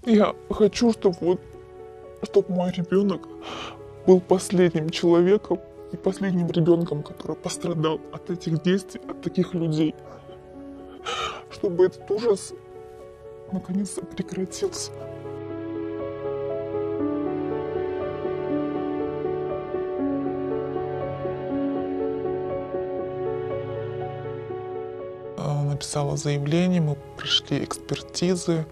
Я хочу, чтобы мой ребенок был последним человеком и последним ребенком, который пострадал от этих действий, от таких людей. Чтобы этот ужас наконец-то прекратился. Написала заявление, мы прошли экспертизы,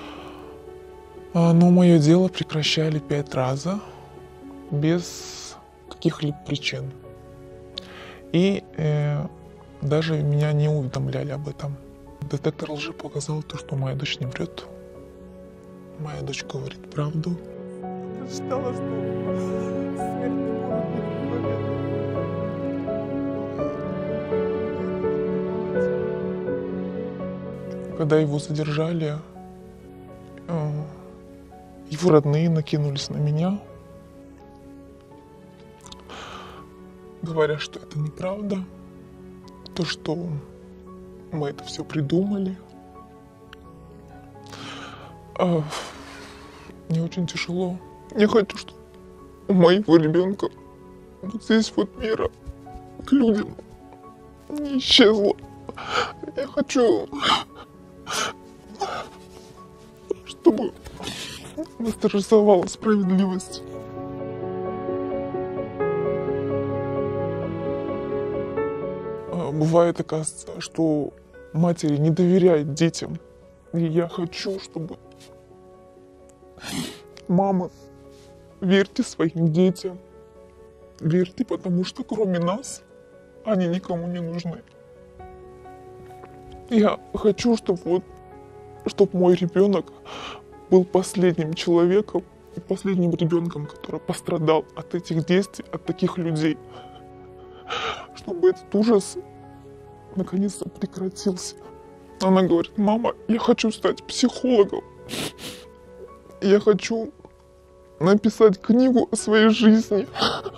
но мое дело прекращали 5 раз без каких-либо причин. И даже меня не уведомляли об этом. Детектор лжи показал то, что моя дочь не врет. Моя дочь говорит правду. Я считала, что смерть не может быть человека. Когда его задержали, его родные накинулись на меня, говоря, что это неправда, то, что мы это все придумали. Мне очень тяжело. Я хочу, чтобы у моего ребенка вот здесь вот мира к людям не исчезла. Я хочу, чтобы восторжествовала справедливость. Бывает, оказывается, что матери не доверяют детям. И я хочу, чтобы мама, верьте своим детям. Верьте, потому что кроме нас они никому не нужны. Я хочу, чтобы мой ребенок был последним человеком и последним ребенком, который пострадал от этих действий, от таких людей. Чтобы этот ужас наконец-то прекратился. Она говорит: мама, я хочу стать психологом. Я хочу написать книгу о своей жизни.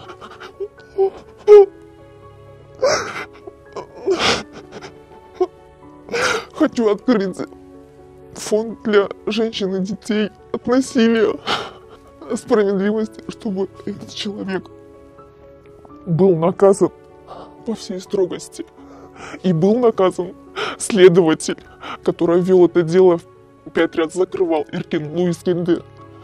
Хочу открыть фонд для женщин и детей от насилия, справедливости, чтобы этот человек был наказан по всей строгости. И был наказан следователь, который вел это дело, 5 раз закрывал, Эркин Луис Кендер.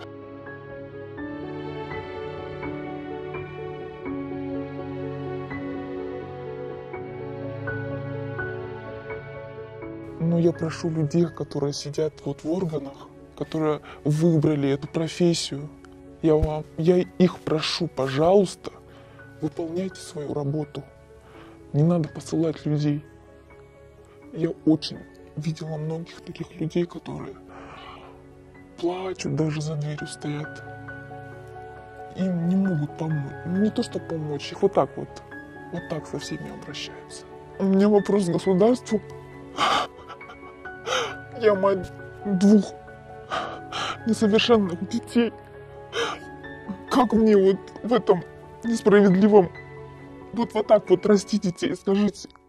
Но я прошу людей, которые сидят вот в органах, которые выбрали эту профессию, я их прошу, пожалуйста, выполняйте свою работу. Не надо посылать людей. Я очень видела многих таких людей, которые плачут, даже за дверью стоят. Им не могут помочь. Не то, что помочь, их вот так со всеми обращаются. У меня вопрос к государству. Я мать 2 несовершенных детей. Как мне вот в этом несправедливом вот так вот расти детей, скажите?